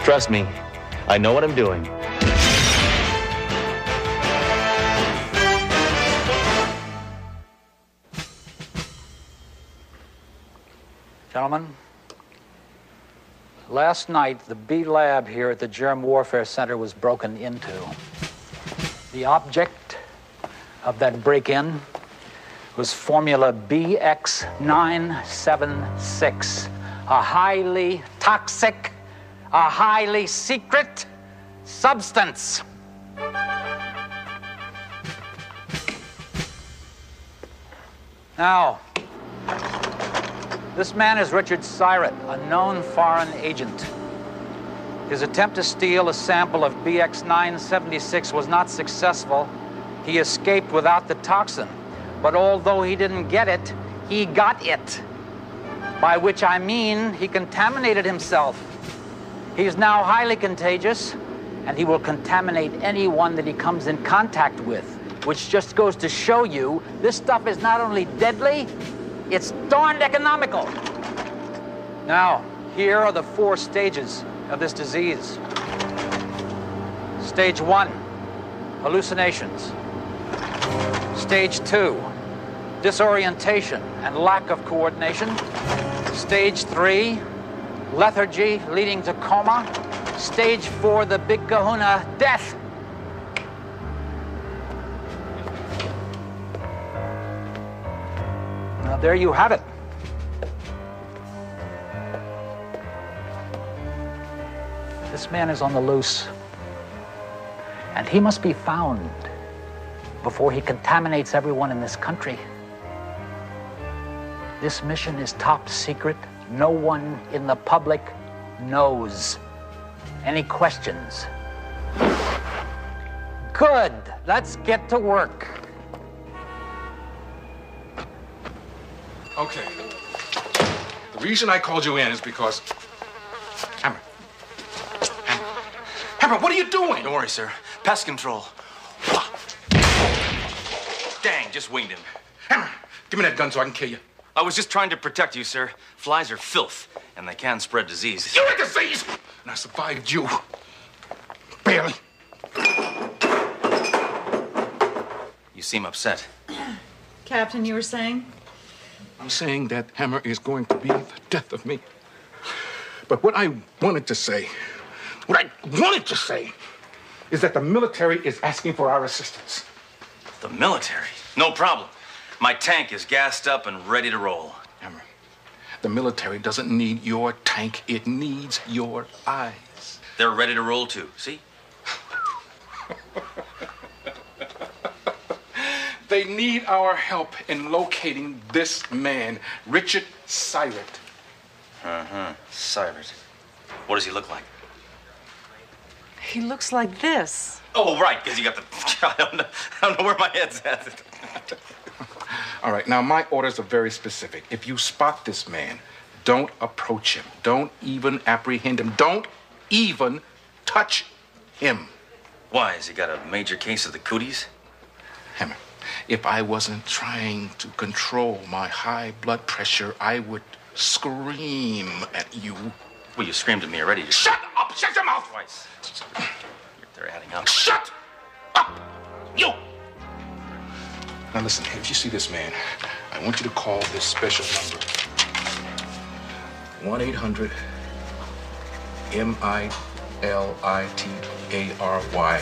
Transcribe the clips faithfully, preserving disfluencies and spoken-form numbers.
Trust me, I know what I'm doing. Gentlemen, last night the B lab here at the Germ Warfare Center was broken into. The object of that break-in was formula B X nine seven six, a highly toxic, a highly secret substance. Now, this man is Richard Syrett, a known foreign agent. His attempt to steal a sample of B X nine seventy-six was not successful. He escaped without the toxin. But although he didn't get it, he got it. By which I mean he contaminated himself. He is now highly contagious, and he will contaminate anyone that he comes in contact with, which just goes to show you this stuff is not only deadly, it's darned economical. Now, here are the four stages of this disease. Stage one, hallucinations. Stage two, disorientation and lack of coordination. Stage three, lethargy leading to coma. Stage four, the big kahuna, death. Now, there you have it. This man is on the loose, and he must be found before he contaminates everyone in this country. This mission is top secret. No one in the public knows. Any questions? Good. Let's get to work. Okay. The reason I called you in is because... Hammer. Hammer. Hammer, what are you doing? Don't worry, sir. Pest control. Dang, just winged him. Hammer, give me that gun so I can kill you. I was just trying to protect you, sir. Flies are filth, and they can spread disease. You're a disease! And I survived you. Barely. You seem upset. Captain, you were saying? I'm saying that Hammer is going to be the death of me. But what I wanted to say, what I wanted to say, is that the military is asking for our assistance. The military? No problem. My tank is gassed up and ready to roll. Hammer, the military doesn't need your tank. It needs your eyes. They're ready to roll, too. See? They need our help in locating this man, Richard Syrett. Uh-huh. Syrett. What does he look like? He looks like this. Oh, right, because you got the... I don't know, I don't know where my head's at. All right, now my orders are very specific. If you spot this man, don't approach him. Don't even apprehend him. Don't even touch him. Why? Has he got a major case of the cooties? Hammer, if I wasn't trying to control my high blood pressure, I would scream at you. Well, you screamed at me already. You... Shut up! Shut your mouth! Twice. They're adding up. Shut up! You! Now listen, if you see this man, I want you to call this special number. one eight hundred M I L I T A R Y.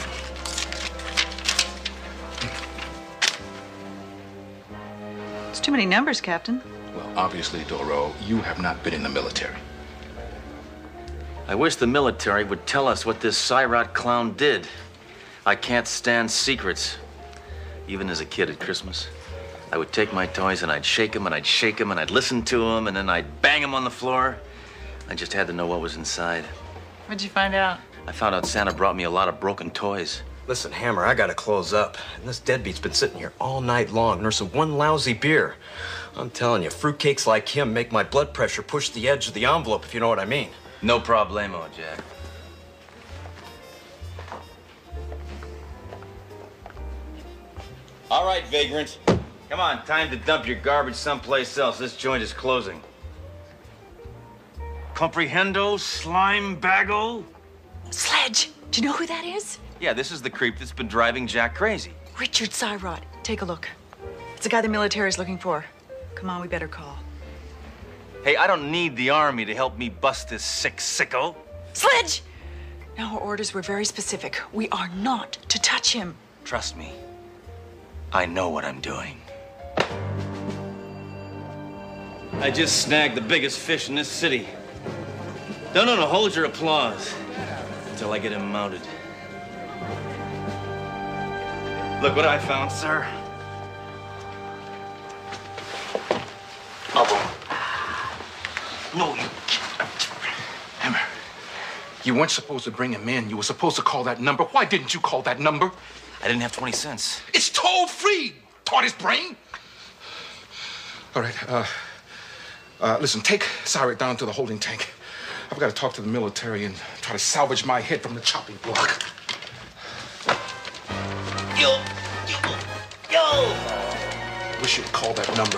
It's too many numbers, Captain. Well, obviously, Doro, you have not been in the military. I wish the military would tell us what this Syrett clown did. I can't stand secrets. Even as a kid at Christmas, I would take my toys and I'd shake them and I'd shake them and I'd listen to them and then I'd bang them on the floor. I just had to know what was inside. What'd you find out? I found out Santa brought me a lot of broken toys. Listen, Hammer, I gotta close up. And this deadbeat's been sitting here all night long, nursing one lousy beer. I'm telling you, fruitcakes like him make my blood pressure push the edge of the envelope, if you know what I mean. No problemo, Jack. All right, vagrant. Come on, time to dump your garbage someplace else. This joint is closing. Comprehendo, slime bagel? Sledge, do you know who that is? Yeah, this is the creep that's been driving Jack crazy. Richard Syrott. Take a look. It's the guy the military's looking for. Come on, we better call. Hey, I don't need the army to help me bust this sick sicko. Sledge! Now, our orders were very specific. We are not to touch him. Trust me, I know what I'm doing. I just snagged the biggest fish in this city. No, no, no, hold your applause until I get him mounted. Look what I found, sir. Bubble. No, you Hammer, you weren't supposed to bring him in. You were supposed to call that number. Why didn't you call that number? I didn't have twenty cents. It's toll free, tortoise brain. All right, uh, uh, listen, take Syrott down to the holding tank. I've got to talk to the military and try to salvage my head from the chopping block. Yo, yo, yo! Wish you'd call that number.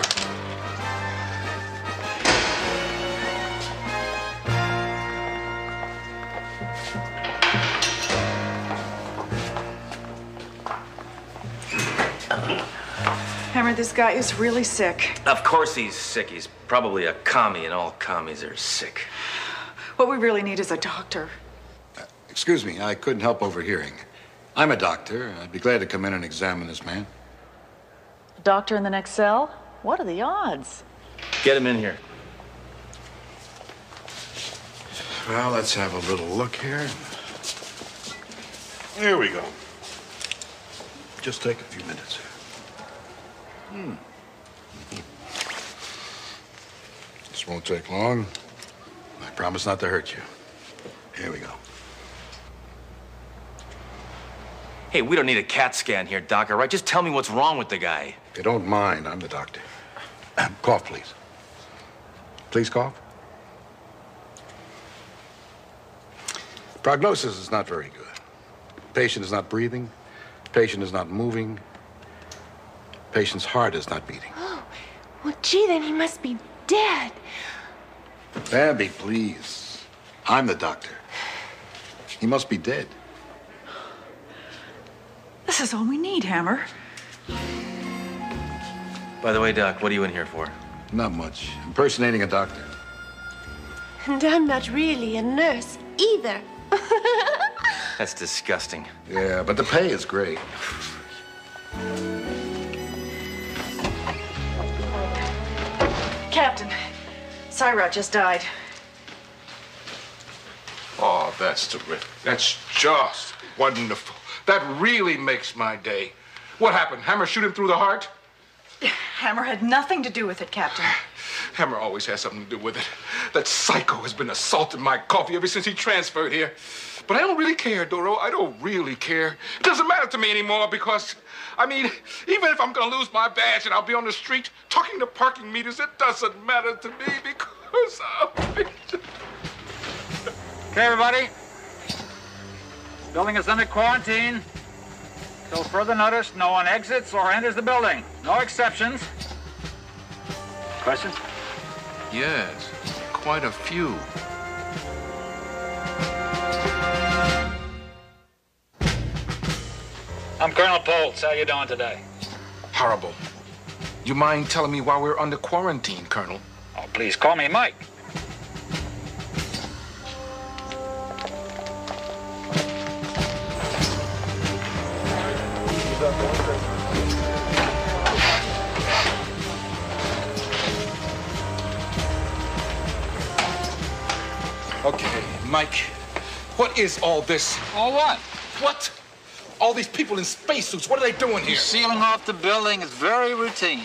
Hammer, this guy is really sick. Of course he's sick. He's probably a commie, and all commies are sick. What we really need is a doctor. Uh, excuse me, I couldn't help overhearing. I'm a doctor. I'd be glad to come in and examine this man. A doctor in the next cell? What are the odds? Get him in here. Well, let's have a little look here. Here we go. Just take a few minutes. Hmm. This won't take long. I promise not to hurt you. Here we go. Hey, we don't need a CAT scan here, Doc, all right? Just tell me what's wrong with the guy. If you don't mind, I'm the doctor. Cough, please. Please cough. Prognosis is not very good. Patient is not breathing. Patient is not moving. Patient's heart is not beating. Oh, well, gee, then he must be dead. Abby, please. I'm the doctor. He must be dead. This is all we need, Hammer. By the way, Doc, what are you in here for? Not much. Impersonating a doctor. And I'm not really a nurse either. That's disgusting. Yeah, but the pay is great. Captain, Syrott just died. Oh, that's terrific. That's just wonderful. That really makes my day. What happened? Hammer shoot him through the heart? Hammer had nothing to do with it, Captain. Hammer always has something to do with it. That psycho has been assaulting my coffee ever since he transferred here. But I don't really care, Doro. I don't really care. It doesn't matter to me anymore because, I mean, even if I'm gonna lose my badge and I'll be on the street talking to parking meters, it doesn't matter to me because I'll be... Okay, everybody. Building is under quarantine. Till further notice, no one exits or enters the building. No exceptions. Questions? Yes, quite a few. I'm Colonel Poltz. How you doing today? Horrible. You mind telling me why we're under quarantine, Colonel? Oh, please call me Mike. Okay, Mike, what is all this? All what? What? All these people in spacesuits, what are they doing here? Sealing off the building is very routine.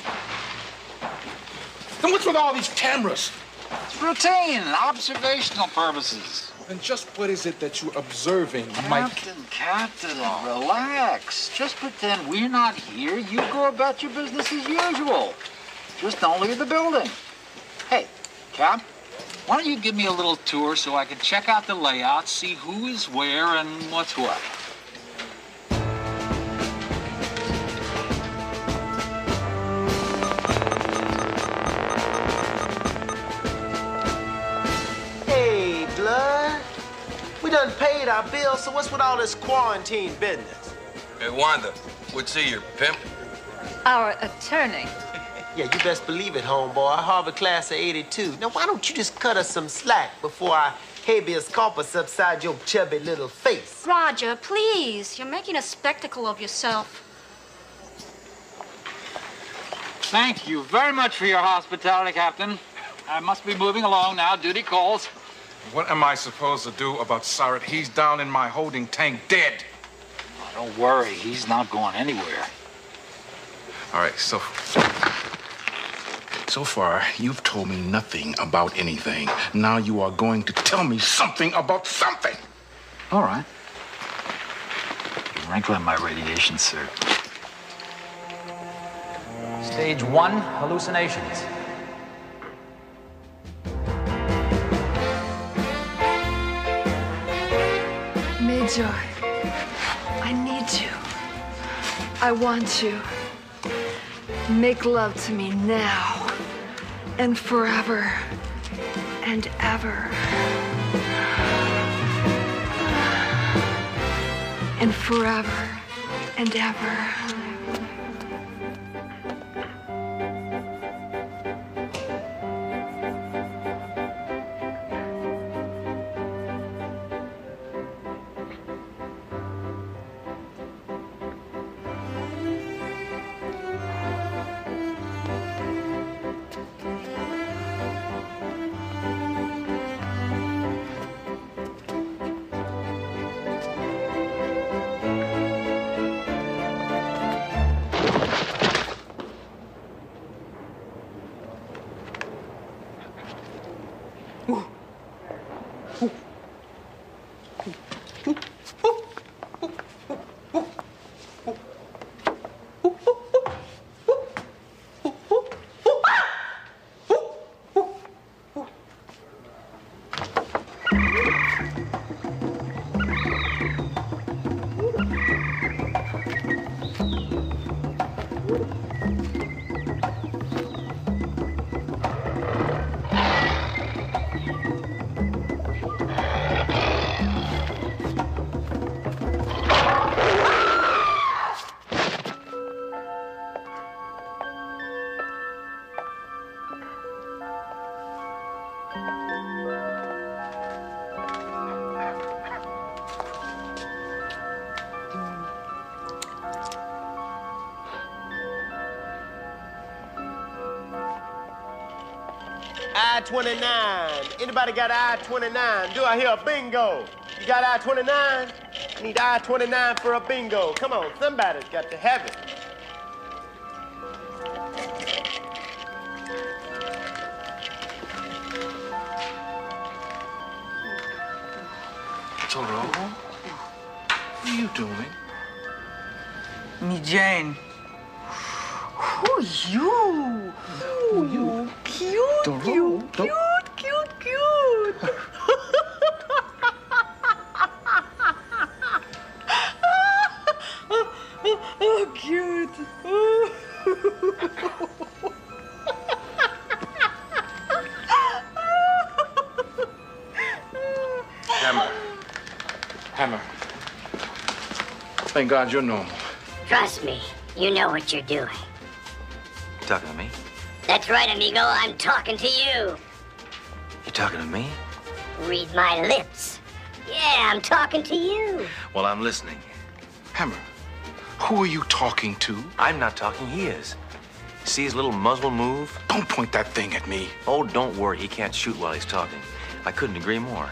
Then what's with all these cameras? It's routine, observational purposes. And just what is it that you're observing, Mike? Captain, Captain, relax. Just pretend we're not here. You go about your business as usual. Just don't leave the building. Hey, Cap, why don't you give me a little tour so I can check out the layout, see who is where and what's what? Hey, Blood. What done paid our bill, so what's with all this quarantine business? Hey, Wanda, what's he, your pimp? Our attorney. Yeah, you best believe it, homeboy. Harvard class of eighty-two. Now, why don't you just cut us some slack before I habeas corpus upside your chubby little face? Roger, please. You're making a spectacle of yourself. Thank you very much for your hospitality, Captain. I must be moving along now. Duty calls. What am I supposed to do about Sirat? He's down in my holding tank, dead. Oh, don't worry. He's not going anywhere. All right, so... So far, you've told me nothing about anything. Now you are going to tell me something about something. All right. You're wrinkling my radiation, sir. Stage one, hallucinations. Major, I need you. I want you. Make love to me now and forever and ever. And forever and ever. I twenty-nine. Anybody got I twenty-nine? Do I hear a bingo? You got I twenty-nine? I need I twenty-nine for a bingo. Come on, somebody's got to have it. Toro, what are you doing? Me Jane. Who you? Who you? Cute, Doro, cute, Doro. cute, cute, cute. Oh, cute. Hammer. Hammer. Thank God you're normal. Trust me, you know what you're doing. You talking to me? That's right, amigo, I'm talking to you. You talking to me? Read my lips. Yeah, I'm talking to you. Well, I'm listening. Hammer, who are you talking to? I'm not talking, he is. See his little muzzle move? Don't point that thing at me. Oh, don't worry, he can't shoot while he's talking. I couldn't agree more.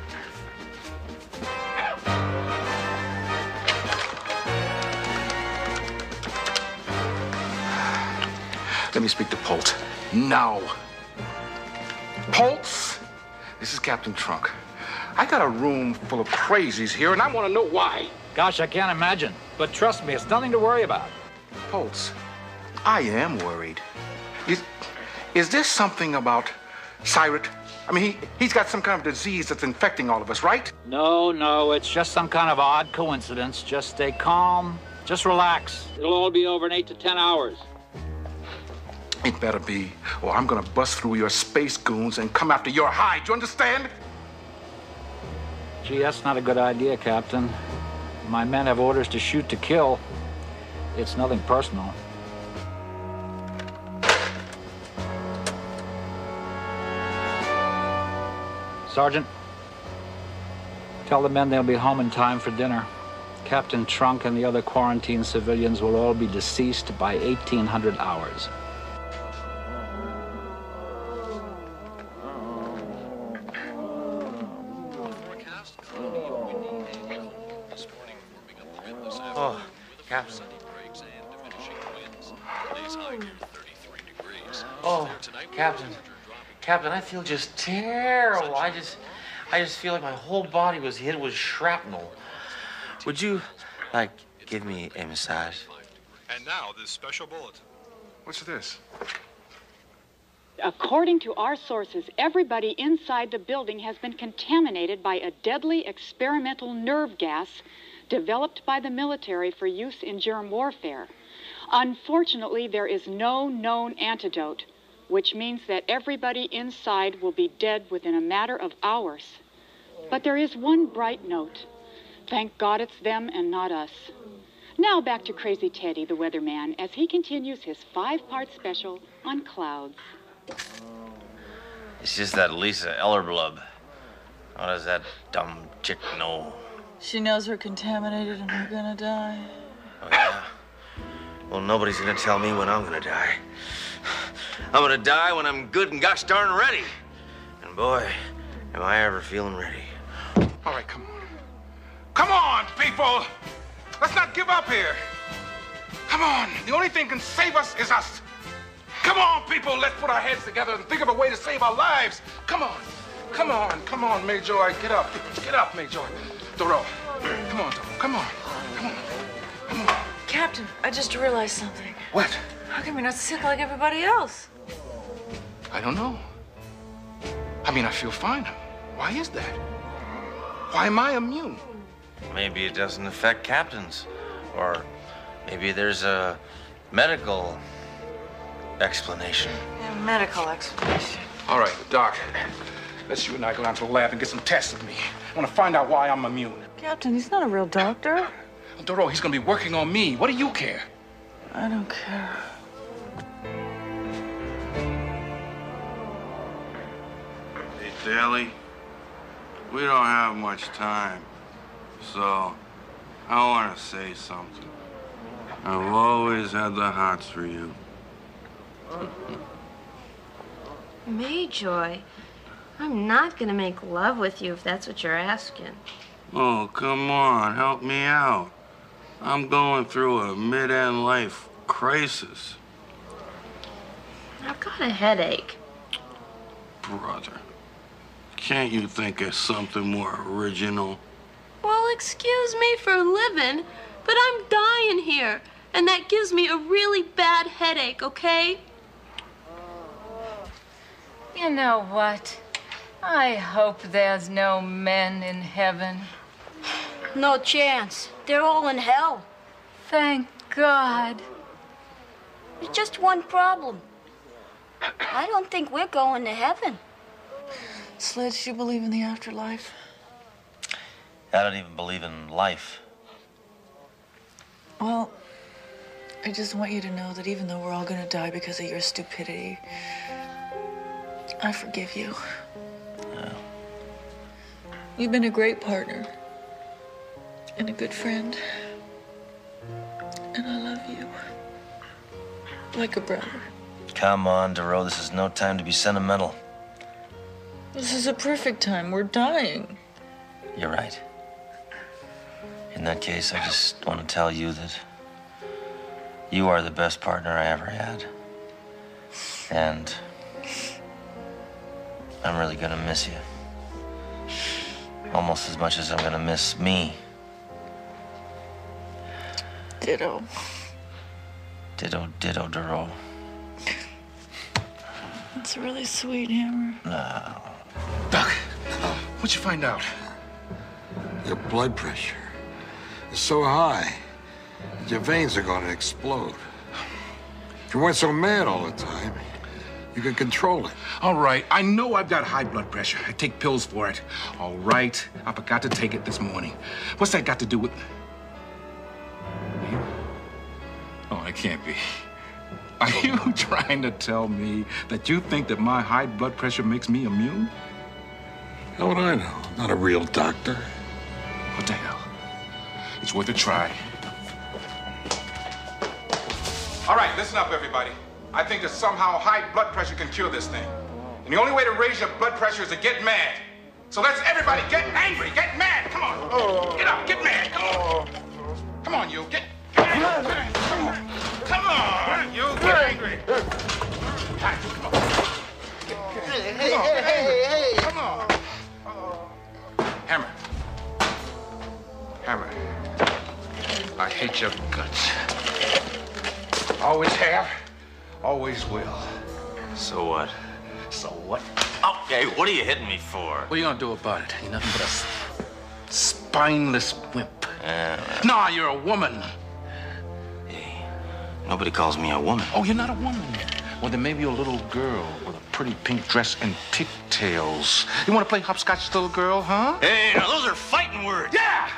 Let me speak to Pulse. Now. Pulse, this is Captain Trunk. I got a room full of crazies here, and I want to know why. Gosh, I can't imagine. But trust me, it's nothing to worry about. Pulse, I am worried. Is, is there something about Sirat? I mean, he, he's got some kind of disease that's infecting all of us, right? No, no, it's just some kind of odd coincidence. Just stay calm. Just relax. It'll all be over in eight to ten hours. It better be, or I'm gonna bust through your space goons and come after your hide. You understand? Gee, that's not a good idea, Captain. My men have orders to shoot to kill. It's nothing personal. Sergeant, tell the men they'll be home in time for dinner. Captain Trunk and the other quarantined civilians will all be deceased by eighteen hundred hours. Oh, Captain. Oh, Captain. Captain, I feel just terrible. I just, I just feel like my whole body was hit with shrapnel. Would you, like, give me a massage? And now, this special bulletin. What's this? According to our sources, everybody inside the building has been contaminated by a deadly experimental nerve gas developed by the military for use in germ warfare. Unfortunately, there is no known antidote, which means that everybody inside will be dead within a matter of hours. But there is one bright note. Thank God it's them and not us. Now back to Crazy Teddy, the weatherman, as he continues his five-part special on clouds. It's just that Lisa Ellerblub. How does that dumb chick know? She knows we're contaminated and we're gonna die. Oh, yeah? Well, nobody's gonna tell me when I'm gonna die. I'm gonna die when I'm good and gosh darn ready. And boy, am I ever feeling ready. All right, come on. Come on, people! Let's not give up here. Come on, the only thing can save us is us. Come on, people, let's put our heads together and think of a way to save our lives. Come on, come on, come on, Major. Get up, get up, Major. Doro, come on, Doro, come on, come on, come on. Captain, I just realized something. What? How come you're not sick like everybody else? I don't know. I mean, I feel fine. Why is that? Why am I immune? Maybe it doesn't affect captains. Or maybe there's a medical explanation. Yeah, medical explanation. All right, Doc. Let's you and I go down to the lab and get some tests of me. I want to find out why I'm immune. Captain, he's not a real doctor. Doro, he's going to be working on me. What do you care? I don't care. Hey, Daly, we don't have much time, so I want to say something. I've always had the hots for you. Mayjoy, I'm not gonna make love with you if that's what you're asking. Oh, come on, help me out. I'm going through a mid-end life crisis. I've got a headache. Brother, can't you think of something more original? Well, excuse me for living, but I'm dying here, and that gives me a really bad headache, okay? You know what? I hope there's no men in heaven. No chance. They're all in hell. Thank God. There's just one problem. I don't think we're going to heaven. Sledge, do you believe in the afterlife? I don't even believe in life. Well, I just want you to know that even though we're all gonna die because of your stupidity, I forgive you. Yeah. You've been a great partner and a good friend. And I love you. Like a brother. Come on, Doro, this is no time to be sentimental. This is a perfect time. We're dying. You're right. In that case, I just want to tell you that you are the best partner I ever had. And I'm really gonna miss you. Almost as much as I'm gonna miss me. Ditto. Ditto, ditto, Doro. That's really sweet, Hammer. No. Doc, what'd you find out? Your blood pressure is so high that your veins are going to explode. If you weren't so mad all the time, You can control it. All right, I know I've got high blood pressure. I take pills for it. All right, I forgot to take it this morning. What's that got to do with... You? Oh, it can't be. Are you trying to tell me that you think that my high blood pressure makes me immune? How would I know? I'm not a real doctor. What the hell? It's worth a try. All right, listen up, everybody. I think that somehow high blood pressure can cure this thing. And the only way to raise your blood pressure is to get mad. So let's everybody get angry, get mad. Come on. Get up, get mad. Come on. Come on, you. Get, get mad. Come on. Come on, you. Get angry. Come on. Hey, hey, hey, hey, hey. Come on. Hammer. Hammer. I hate your guts. Always have, always will. So what? So what? Okay, what are you hitting me for? What are you gonna do about it? You're nothing but a spineless wimp. Uh, Nah, you're a woman. Hey, nobody calls me a woman. Oh, you're not a woman. Well, then maybe you're a little girl with a pretty pink dress and pigtails. You want to play hopscotch, little girl, huh? Hey, now those are fighting words. Yeah!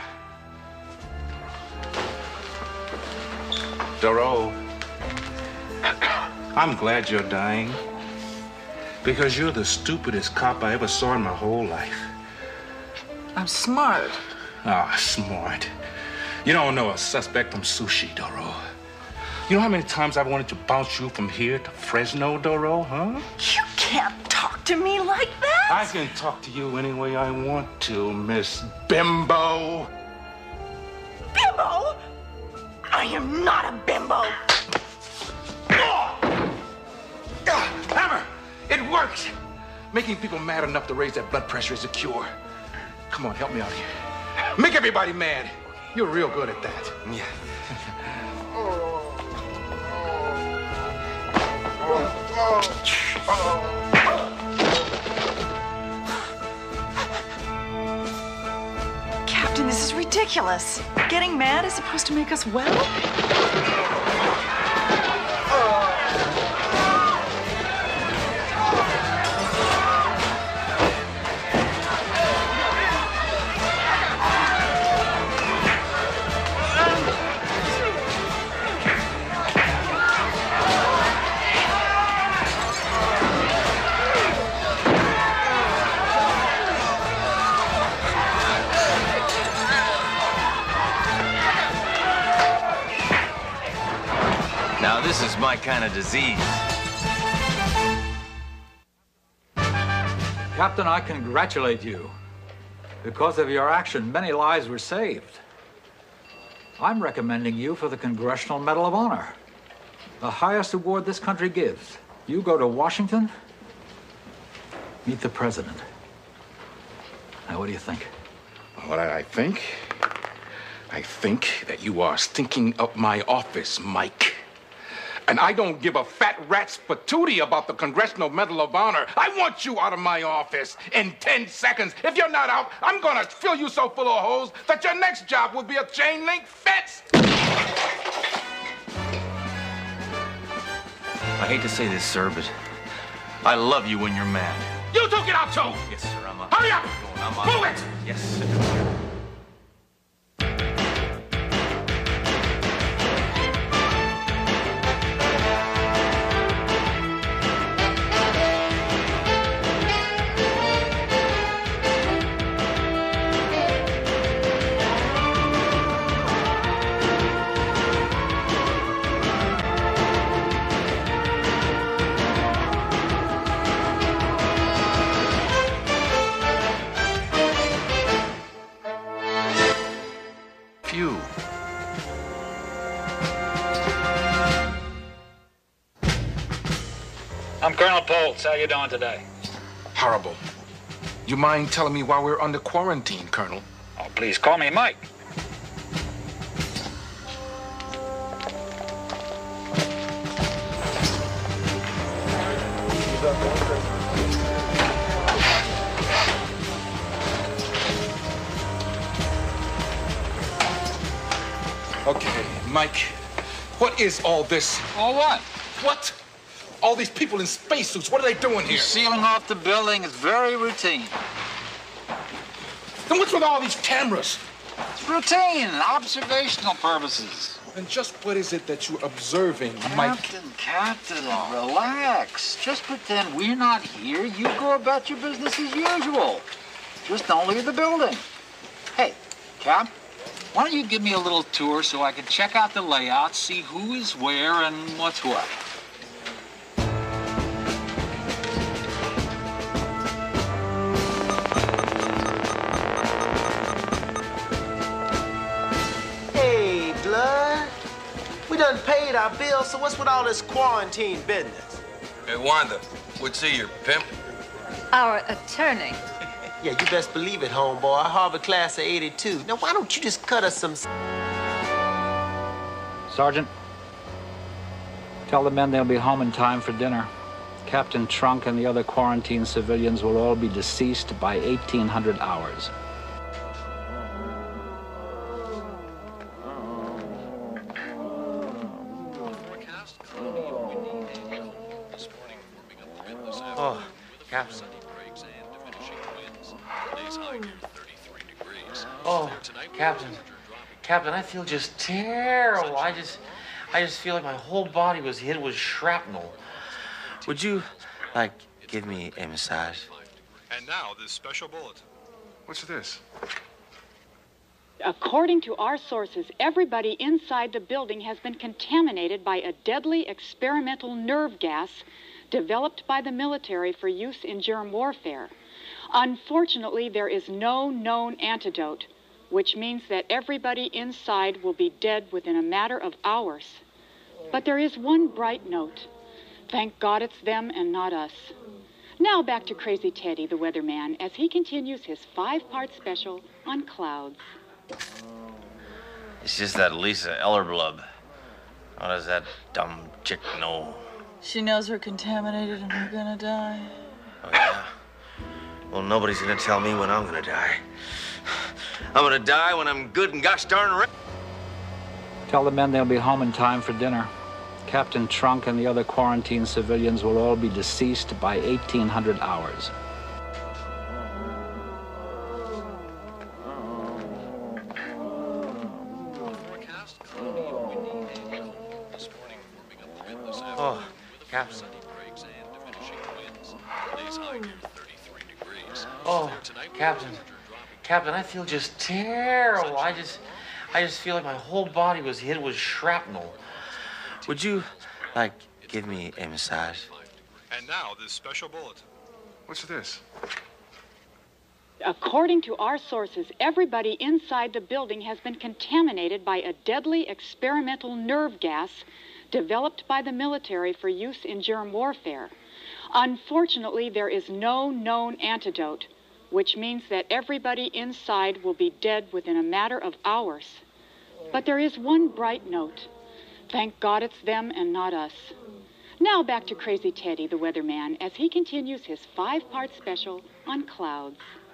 Doro, I'm glad you're dying. Because you're the stupidest cop I ever saw in my whole life. I'm smart. Ah, smart. You don't know a suspect from sushi, Doro. You know how many times I've wanted to bounce you from here to Fresno, Doro, huh? You can't talk to me like that. I can talk to you any way I want to, Miss Bimbo. Bimbo? I am not a bimbo. Oh! Hammer, it works. Making people mad enough to raise their blood pressure is a cure. Come on, help me out here. Make everybody mad. You're real good at that. Yeah. Captain, this is ridiculous. Getting mad is supposed to make us well? This is my kind of disease. Captain, I congratulate you. Because of your action, many lives were saved. I'm recommending you for the Congressional Medal of Honor, the highest award this country gives. You go to Washington, meet the president. Now, what do you think? What I think? I think that you are stinking up my office, Mike. And I don't give a fat rat's patootie about the Congressional Medal of Honor. I want you out of my office in ten seconds. If you're not out, I'm gonna fill you so full of holes that your next job will be a chain link fence. I hate to say this, sir, but I love you when you're mad. You two get out too! Yes, sir, I'm up. Hurry up! I'm up. Move it! Yes, sir. I'm Colonel Poltz. How you doing today? Horrible. You mind telling me why we're under quarantine, Colonel? Oh, please call me Mike. Okay, Mike, what is all this? All what? What? All these people in spacesuits, what are they doing here? Sealing off the building is very routine. Then what's with all these cameras? It's routine, observational purposes. And just what is it that you're observing, Mike? Captain, Captain, relax. Just pretend we're not here. You go about your business as usual. Just don't leave the building. Hey, Cap, why don't you give me a little tour so I can check out the layout, see who is where and what's what. Hey, Blood. We done paid our bill, so what's with all this quarantine business? Hey, Wanda, what's he, your pimp? Our attorney. Yeah, you best believe it, homeboy. Harvard class of eighty-two. Now, why don't you just cut us some... Sergeant, tell the men they'll be home in time for dinner. Captain Trunk and the other quarantine civilians will all be deceased by eighteen hundred hours. Oh, Captain. Oh, Captain. Captain, I feel just terrible. I just, I just feel like my whole body was hit with shrapnel. Would you, like, give me a massage? And now, this special bulletin. What's this? According to our sources, everybody inside the building has been contaminated by a deadly experimental nerve gas developed by the military for use in germ warfare. Unfortunately, there is no known antidote, which means that everybody inside will be dead within a matter of hours. But there is one bright note. Thank God it's them and not us. Now back to Crazy Teddy, the weatherman, as he continues his five-part special on clouds. It's just that Lisa Ellerblub. What does that dumb chick know? She knows we're contaminated and we're gonna die. Oh, yeah? Well, nobody's gonna tell me when I'm gonna die. I'm gonna die when I'm good and gosh darn ready. Tell the men they'll be home in time for dinner. Captain Trunk and the other quarantine civilians will all be deceased by eighteen hundred hours. Oh, Captain. Oh, Captain. Captain, I feel just terrible. I just, I just feel like my whole body was hit with shrapnel. Would you, like, give me a massage? And now, this special bulletin. What's this? According to our sources, everybody inside the building has been contaminated by a deadly experimental nerve gas developed by the military for use in germ warfare. Unfortunately, there is no known antidote, which means that everybody inside will be dead within a matter of hours. But there is one bright note. Thank God it's them and not us. Now back to Crazy Teddy, the weatherman, as he continues his five-part special on clouds.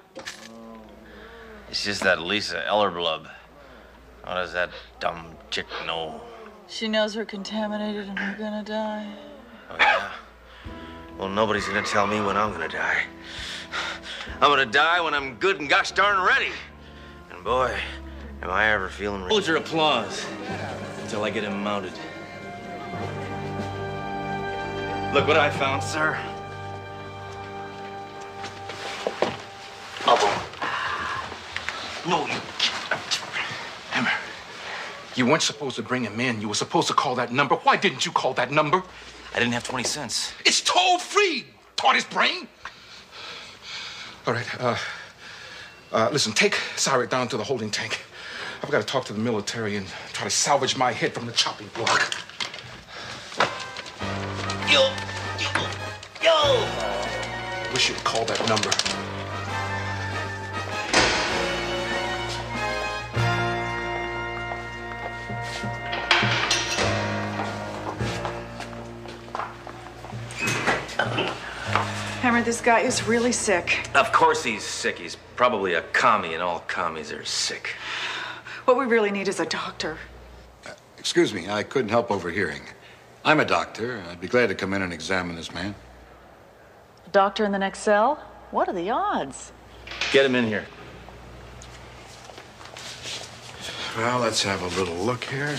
It's just that Lisa Ellerblub. What does that dumb chick know? She knows we're contaminated and we're gonna die. Oh, yeah? Well, nobody's gonna tell me when I'm gonna die. I'm gonna die when I'm good and gosh darn ready. And boy, am I ever feeling ready. Hold your applause until I get him mounted. Look what I found, sir. Bubble. No, you... Hammer, you weren't supposed to bring him in. You were supposed to call that number. Why didn't you call that number? I didn't have twenty cents. It's toll-free, tortoise brain. All right, uh, uh, listen, take Cyrus down to the holding tank. I've got to talk to the military and try to salvage my head from the chopping block. Yo, yo, yo! Wish you'd call that number. Hammer, this guy is really sick. Of course he's sick. He's probably a commie, and all commies are sick. What we really need is a doctor. Uh, excuse me, I couldn't help overhearing. I'm a doctor. I'd be glad to come in and examine this man. A doctor in the next cell? What are the odds? Get him in here. Well, let's have a little look here.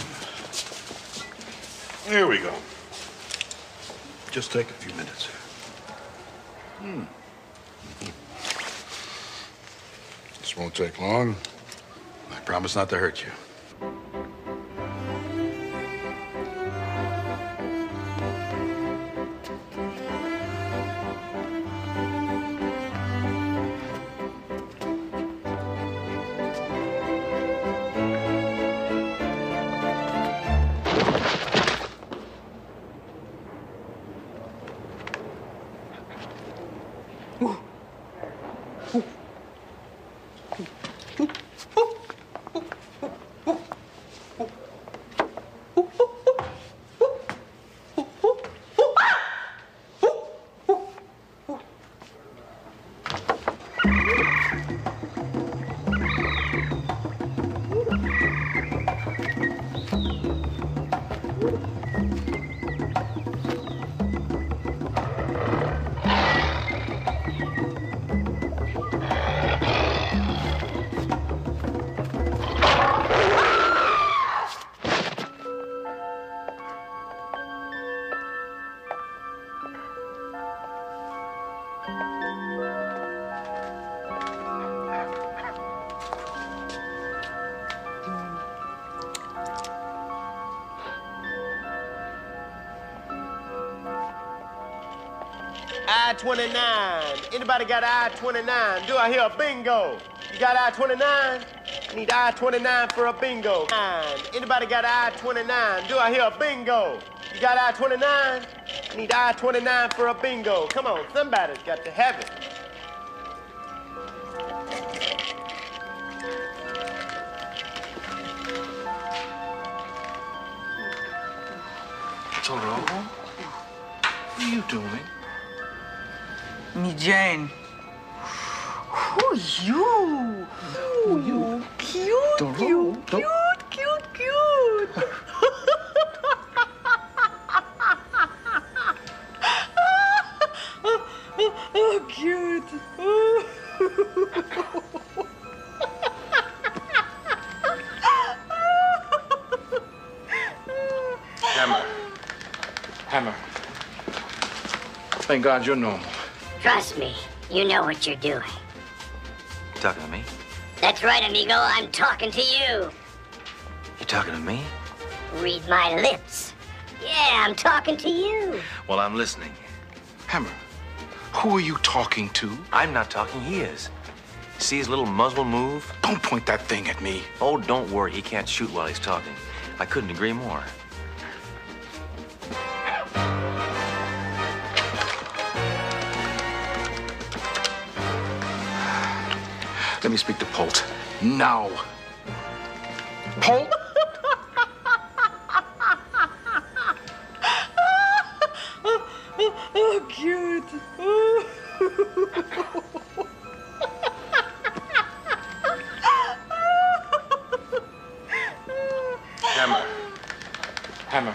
Here we go. Just take a few minutes. Hmm. This won't take long. I promise not to hurt you. I twenty-nine. Anybody got I twenty-nine? Do I hear a bingo? You got I twenty-nine? I need I twenty-nine for a bingo. Anybody got I twenty-nine? Do I hear a bingo? You got I twenty-nine? I need I twenty-nine for a bingo. Come on, somebody's got to have it. Toro, what are you doing? Me Jane. Who you? Who you? Cute, Doro, cute, Doro. cute, cute, cute. Oh, cute. Hammer. Hammer. Thank God you're normal. Trust me, you know what you're doing. You talking to me? That's right, amigo. I'm talking to you. You talking to me? Read my lips. Yeah, I'm talking to you. Well, I'm listening. Hammer, who are you talking to? I'm not talking, he is. See his little muzzle move? Don't point that thing at me. Oh, don't worry, he can't shoot while he's talking. I couldn't agree more. Let me speak to Polt. Now. Polt? Oh, cute. Hammer. Hammer.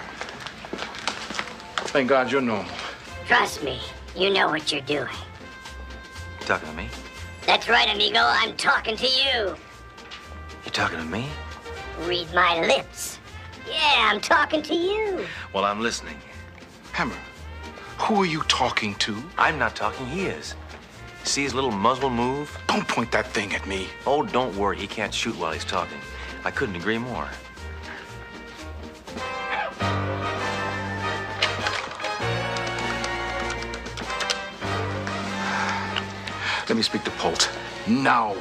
Thank God you're normal. Trust me, you know what you're doing. You talking to me? That's right, amigo. I'm talking to you. You talking to me? Read my lips. Yeah, I'm talking to you. Well, I'm listening. Hammer, who are you talking to? I'm not talking, he is. See his little muzzle move? Don't point that thing at me. Oh, don't worry, he can't shoot while he's talking. I couldn't agree more. Let me speak to Polt. Now.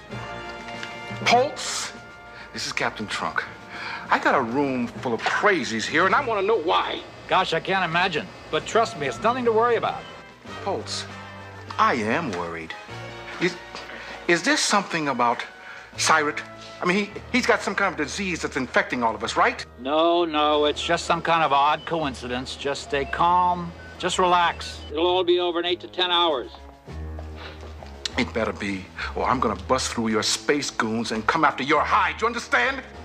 Polt, this is Captain Trunk. I got a room full of crazies here, and I want to know why. Gosh, I can't imagine. But trust me, it's nothing to worry about. Polt, I am worried. Is, is there something about Cyrus? I mean, he, he's got some kind of disease that's infecting all of us, right? No, no, it's just some kind of odd coincidence. Just stay calm. Just relax. It'll all be over in eight to ten hours. It better be, or I'm gonna bust through your space goons and come after your hide. You understand?